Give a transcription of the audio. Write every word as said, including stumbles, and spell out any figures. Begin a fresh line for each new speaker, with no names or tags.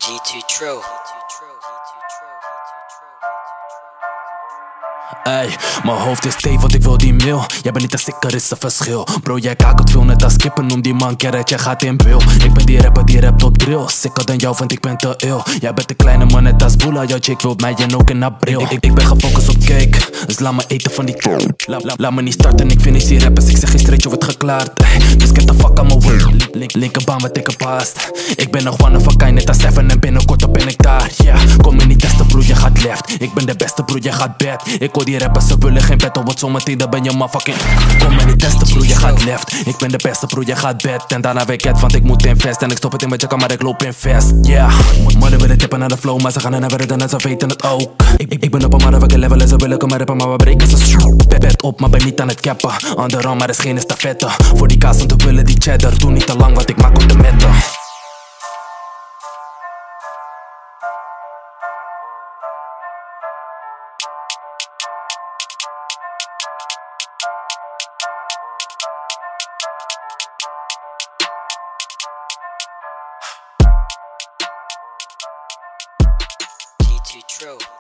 G two True.
Ey, mijn hoofd is steef, want ik wil die mail. Jij bent niet te sick, er is een verschil. Bro, jij kakelt veel net als kippen. Om die man carrot, jij gaat in bil. Ik ben die rapper, die rapt op drill. Sicker dan jou, want ik ben te ill. Jij bent een kleine man net als Boela. Jouw chick wilt mij en ook in april. Ik, ik, ik ben gefocust op cake, dus laat me eten van die cake. La, la, laat me niet starten, ik finish die rappers. Ik zeg geen streetje, wordt geklaard. Ey, dus get the fuck aan mijn way. Link, linkerbaan, wat ik een past. Ik ben nog one of a kind, net als Seven. En binnenkort op ben ik daar, yeah. Kom me niet testen, broer, je gaat left. Ik ben de beste, broer, je gaat bad. Ik hoor die rappers, ze willen geen battle, want zometeen dan ben je motherfucking. Kom me niet testen, broer, je gaat left. Ik ben de beste, broer, je gaat bad. En daarna weet ik het, want ik moet invest. En ik stop het in wat je kan, maar ik loop in vest, yeah. Mannen willen tippen naar de flow, maar ze gaan er naar verder en ze weten het ook. Ik, ik, ik ben op een motherfucking level en ze willen komen rappen, maar we breken ze bed op, maar ben niet aan het cappen. Underarm, maar is geen estafette. Voor die kaas, want we willen die cheddar. Doe niet te lang, want ik maak op de metten.
G two True.